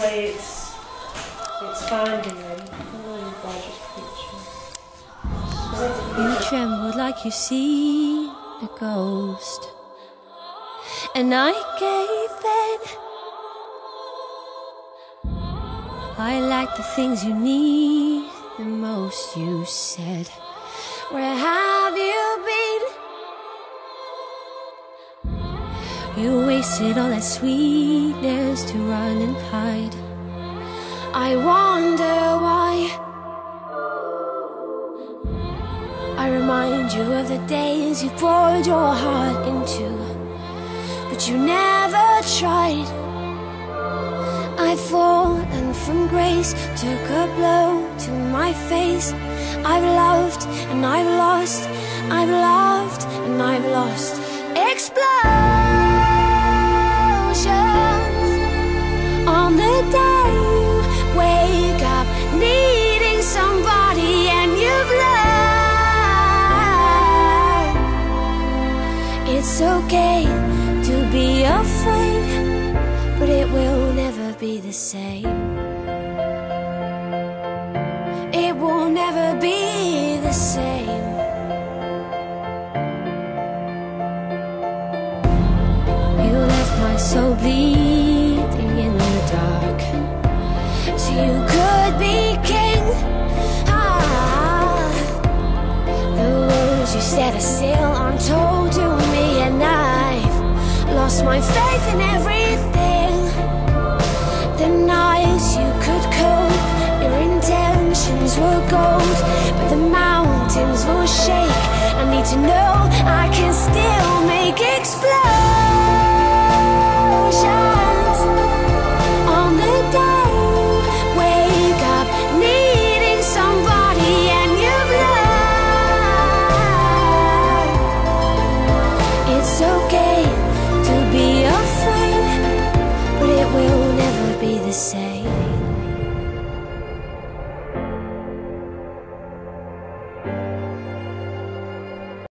basically it's finding them. You trembled like you see a ghost, and I gave in. I like the things you need the most. You said, where have you been? You wasted all that sweetness to run and hide. I wonder why. I remind you of the days you poured your heart into, but you never tried. I've fallen from grace, took a blow to my face. I've loved and I've lost, I've loved and I've lost. Explosions on the day you wake up needing somebody and you've learned it's okay to be afraid, but it will never be the same. It will never be the same. You left my soul bleeding in the dark, so you could be king. The words you said are still untold to me, and I've lost my faith in everything. The nights you could cope, your intentions were gold, but the mountains will shake. I need to know I can still make explosions on the day you wake up needing somebody and you've learned it's okay to be afraid, but it will never be the same.